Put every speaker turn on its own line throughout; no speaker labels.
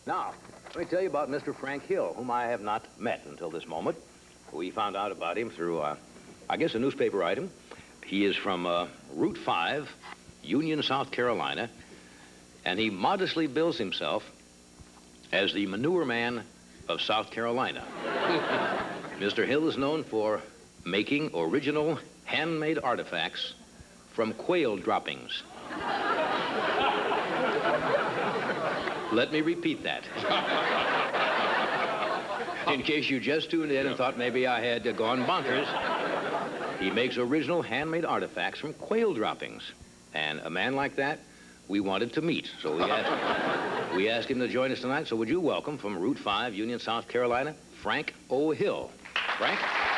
Now, let me tell you about Mr. Frank Hill, whom I have not met until this moment. We found out about him through, I guess, a newspaper item. He is from Route 5, Union, South Carolina, and he modestly bills himself as the manure man of South Carolina. Mr. Hill is known for making original handmade artifacts from quail droppings. Let me repeat that. In case you just tuned in and thought maybe I had gone bonkers, he makes original handmade artifacts from quail droppings. And a man like that, we wanted to meet. So we asked him to join us tonight. So would you welcome from Route 5, Union, South Carolina, Frank O. Hill. Frank?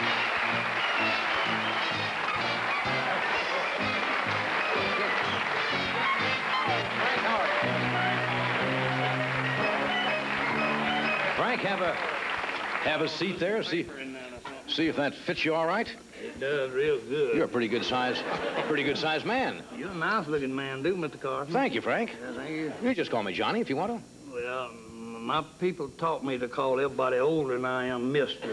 Frank, have a seat there. See if that fits you all right.
It does real good.
You're a pretty good sized man.
You're a nice-looking man, too, Mr. Carson.
Thank you, Frank.
Yeah, thank you.
You just call me Johnny if you want to.
Well, my people taught me to call everybody older than I am Mister.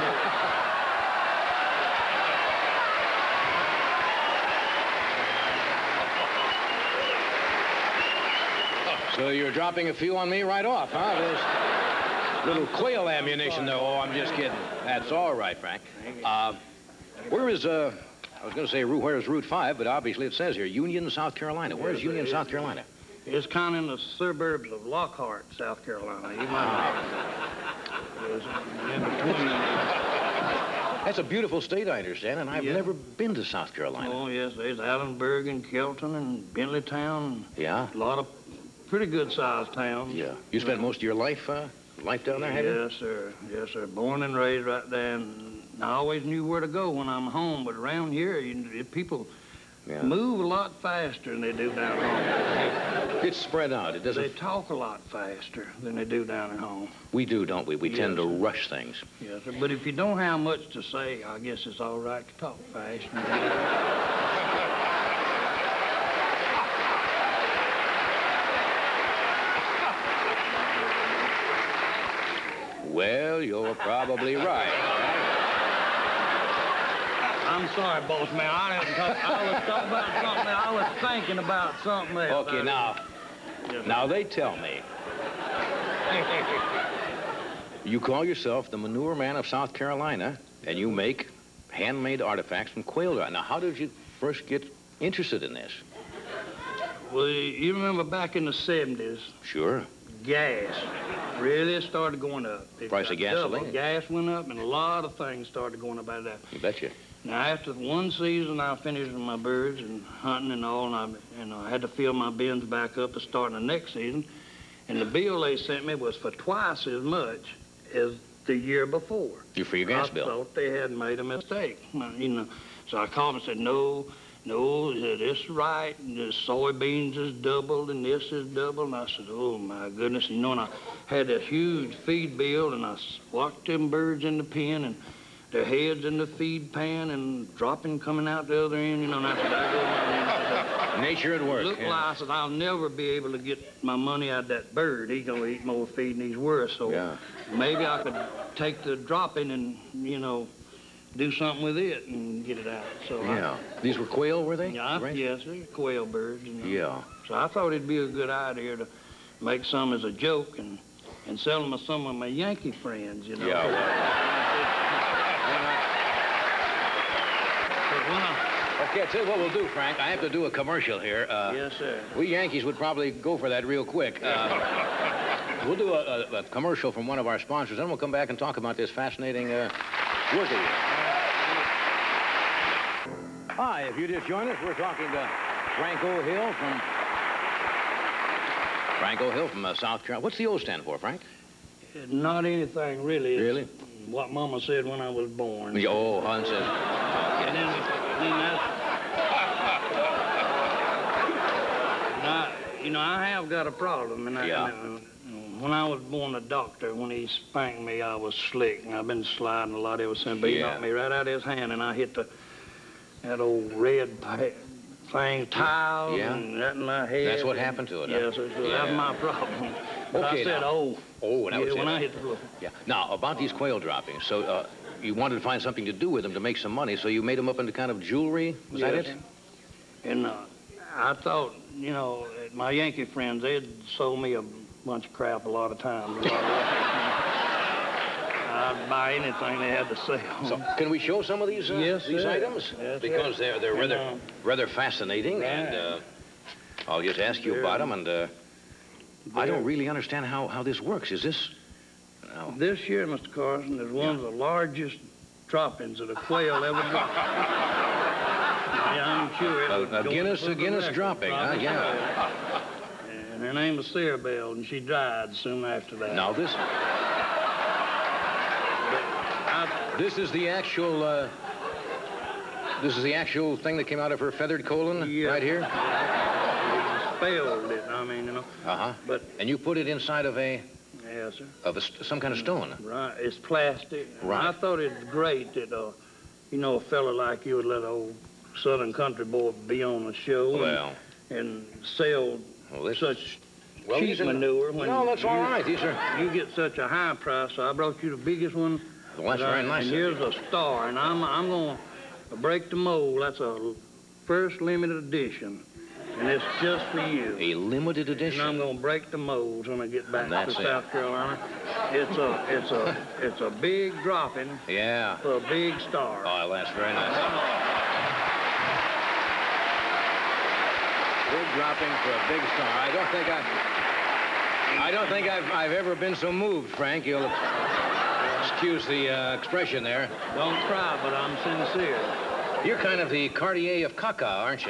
So you're dropping a few on me right off, huh? There's little quail ammunition, though. Oh, I'm just kidding. That's all right, Frank. Where is, I was going to say, where's Route 5, but obviously it says here, Union, South Carolina. Where's Union, South Carolina?
It's kind of in the suburbs of Lockhart, South Carolina. You might it's in between.
That's a beautiful state, I understand, and I've never been to South Carolina.
Oh, yes, there's Allenburg and Kelton and Bentleytown.
Yeah?
A lot of pretty good-sized towns.
Yeah. You spent most of your life down there, have you?
Yes, sir. Yes, sir. Born and raised right there, and I always knew where to go when I'm home, but around here, people move a lot faster than they do down home.
It's spread out. It doesn't...
They talk a lot faster than they do down at home.
We do, don't we? We tend to rush things.
Yes, sir. But if you don't have much to say, I guess it's all right to talk fast.
Well, you're probably right.
I'm sorry, boss man. I was talking about something. I was thinking about something else.
Okay, now they tell me you call yourself the manure man of South Carolina, and you make handmade artifacts from quail. Now, how did you first get interested in this?
Well, you remember back in the 70s?
Sure.
Gas really started going up.
Price of gasoline?
Gas went up, and a lot of things started going up out of that.
You betcha.
Now, after one season, I finished with my birds and hunting and all, and I had to fill my bins back up to start the next season. And the bill they sent me was for twice as much as the year before.
For your gas bill?
I thought they had made a mistake, you know. So I called and said, no, this is right, and the soybeans is doubled, and this is doubled. And I said, oh, my goodness. You know, and I had a huge feed bill, and I walked them birds in the pen, and their heads in the feed pan, and dropping coming out the other end, you know, and I said,
nature at work.
Looked like I said, I'll never be able to get my money out of that bird. He's going to eat more feed than he's worth, so maybe I could take the dropping and, you know, do something with it and get it out. So
these were quail, were they?
Yeah, yes, they're quail birds. You know.
Yeah.
So I thought it'd be a good idea to make some as a joke and sell them to some of my Yankee friends, you know.
Yeah. Okay, I'll tell you what we'll do, Frank. I have to do a commercial here.
Yes, sir.
We Yankees would probably go for that real quick. We'll do a commercial from one of our sponsors, then we'll come back and talk about this fascinating work of yours. Hi, if you just joined us, we're talking to Frank O. Hill from South Carolina. What's the O stand for, Frank?
Not anything, really.
Really?
It's what Mama said when I was born.
Oh, Hon says.
And then that's... You know, I have got a problem. And when I was born, the doctor, when he spanked me, I was slick. And I've been sliding a lot ever since. But he knocked me right out of his hand, and I hit that old red things, tiles,
Yeah.
and that in my head.
That's what happened to it, huh?
Yes, sir. So
Yeah.
that's my problem. But
Okay,
I said,
now.
oh.
Oh, that
yeah,
was
when
it.
I hit the floor.
Yeah. Now, about these quail droppings. So you wanted to find something to do with them to make some money, so you made them up into kind of jewelry? Was that
Yes.
it?
And I thought, you know, my Yankee friends, they'd sold me a bunch of crap a lot of times. I'd buy anything they had to sell.
So can we show some of these
Yes,
these
sir.
items?
Yes,
Because
sir.
they're rather
And,
rather fascinating,
right.
and I'll just ask you about them. And I don't really understand how this works. Is this? No.
This year, Mr. Carson, is one of the largest droppings that a quail ever dropped. Yeah, I'm sure.
A Guinness dropping, huh? Yeah.
And her name was Sarah Bell, and she died soon after that.
Now this is the actual. This is the actual thing that came out of her feathered colon,
Yeah.
right here.
Spelled it, I mean, you know. But
And you put it inside of
yes, sir.
some kind of stone.
Right, it's plastic.
Right.
I thought it was great that, you know, a fella like you would let an old Southern country boy be on the show
Well,
and sell
this
such
well,
cheap
these are-
manure. When
No, that's all
you-
right. These are.
You get such a high price, so I brought you the biggest one.
Well, that's very nice.
And
of you.
here's a star, and I'm going to break the mold. That's a first limited edition, and it's just for you.
A limited
And I'm
edition.
going to break the molds when I get back
And
to
that's it.
South Carolina. It's a big dropping
Yeah.
for a big star.
Oh, that's very nice. Big dropping for a big star. I don't think I've ever been so moved, Frank. You'll excuse the expression there.
Don't cry, but I'm sincere.
You're kind of the Cartier of caca, aren't you?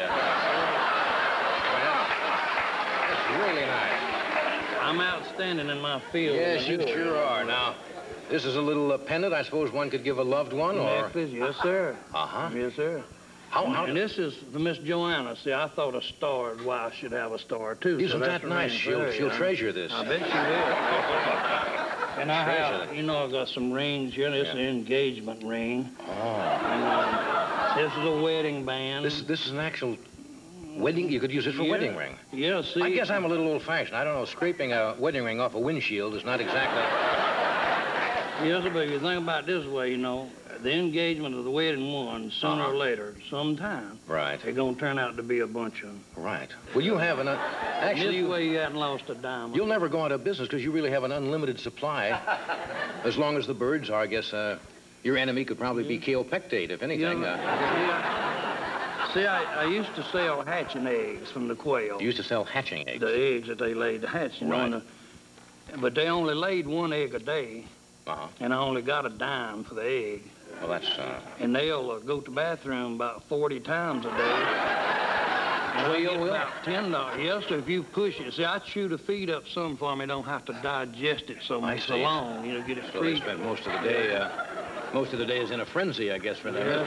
That's really nice.
I'm outstanding in my field.
Yes, you
Sure.
sure are. Now, this is a little pendant I suppose one could give a loved one, or...
Necklace, yes, sir.
Uh-huh.
Yes, sir.
How...
And this is for Miss Joanna. See, I thought a star's wife should have a star, too.
Isn't
so that's
that nice?
the ring for
She'll
her,
treasure this.
I bet she will. And I
Treasure
have,
it.
you know, I've got some rings here. This is an engagement ring.
Oh.
And this is a wedding band.
This is an actual wedding... You could use it for
Yeah.
wedding ring.
Yeah, see.
I guess I'm a little old-fashioned. I don't know, scraping a wedding ring off a windshield is not exactly...
Yes, but if you think about it this way, you know, the engagement of the wedding one, sooner or later, sometime,
Right,
they're going to turn out to be a bunch of them.
right. Well, you have an... Actually,
This way you hadn't lost a dime.
you'll never go out of business because you really have an unlimited supply. As long as the birds are, I guess, your enemy could probably be Kaopectate, if anything.
See, I used to sell hatching eggs from the quail.
You used to sell hatching eggs.
The eggs that they laid to hatch, you know.
Right.
But they only laid one egg a day,
Uh-huh.
and I only got a dime for the egg.
Well, that's...
And they'll go to the bathroom about 40 times a day. And
Well,
I
you
get
will.
about $10. Yes, sir, if you push it. See, I chew the feed up some for me. Don't have to digest it so
I
much
see.
long. You know, get it
So they
free.
spent most of the day... most of the day is in a frenzy, I guess, for them. isn't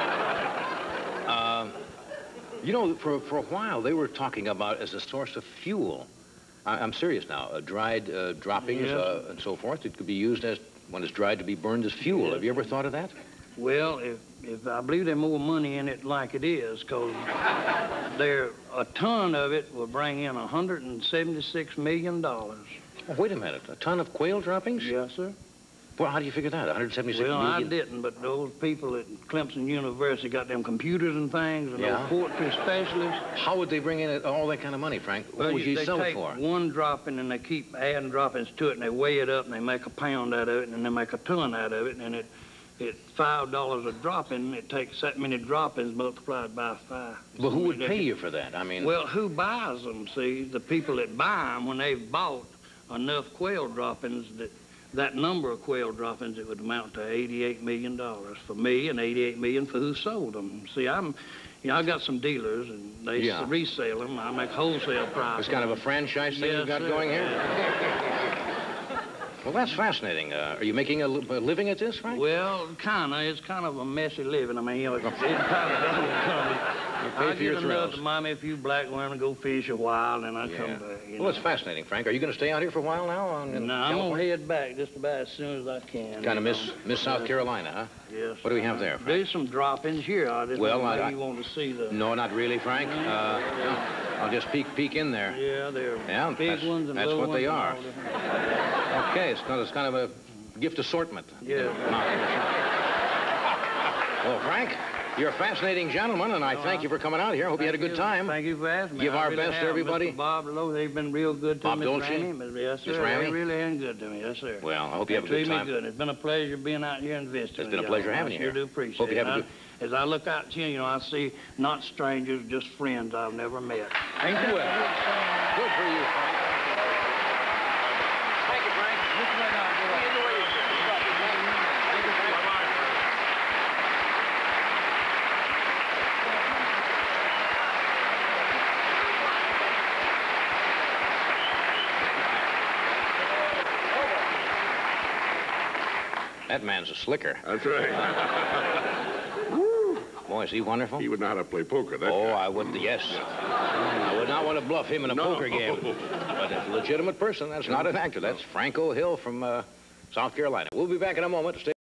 it? You know, for a while, they were talking about as a source of fuel. I'm serious now. Dried droppings
Yes.
and so forth. It could be used as, when it's dried, to be burned as fuel. Have you ever thought of that?
Well, if I believe there's more money in it like it is, because a ton of it will bring in $176 million.
Oh, wait a minute. A ton of quail droppings?
Yes, sir.
Well, how do you figure that? 176
Well,
million?
I didn't, but those people at Clemson University got them computers and things, and
Yeah.
those poultry specialists.
How would they bring in all that kind of money, Frank? What would you
they
sell it
take
for?
one dropping and they keep adding droppings to it, and they weigh it up, and they make a pound out of it, and then they make a ton out of it, and it $5 a dropping. It takes that many droppings multiplied by 5.
Well, who would pay you for that? I mean...
Well, who buys them? See, the people that buy them, when they've bought enough quail droppings, that number of quail droppings, it would amount to $88 million for me and $88 million for who sold them. See, I got some dealers, and they resell them. I make wholesale price.
It's kind of a franchise thing you've got
sir.
going here? Well, that's fascinating. Are you making a living at this, Frank?
Well, kind of. It's kind of a messy living. I mean, you know, it kind of doesn't come.
pay
I
for your
get enough
thrills.
to buy me a few black women, go fish a while, and then I come back.
Well, it's fascinating, Frank. Are you going to stay out here for a while now?
No, I'm going to head back just about as soon as I can.
Kind of miss South Carolina, huh?
Yes.
What do we have there, Frank?
There's some drop-ins here. I just you want to see the...
No, not really, Frank. No. I'll just peek in there.
Yeah, they're big ones and
that's
little
what
ones.
They are. Okay, it's kind of a gift assortment.
Yeah.
Well, Frank, you're a fascinating gentleman, and I thank you for coming out here. I hope you had a good time.
Thank you for asking me.
Give our best to everybody.
Mr. Bob Lowe, they've been real good to
Bob
me.
Dolce?
Yes, sir.
Miss Ramey?
They really been good to me. Yes, sir.
Well, I hope you have a good time.
Treat me good. It's been a pleasure being out here and visiting.
It's been a pleasure having you here.
I sure do appreciate
hope you
it.
have a good...
As I look out at you, I see not strangers, just friends I've never met.
Thank you. Good for you, Frank. Thank you, Frank. That man's a slicker.
That's right.
Boy, is he wonderful?
He would know how to play poker. That
Oh,
guy.
I would, yes. I would not want to bluff him in a poker game. But a legitimate person. That's not an actor. That's Franco Hill from South Carolina. We'll be back in a moment to stay.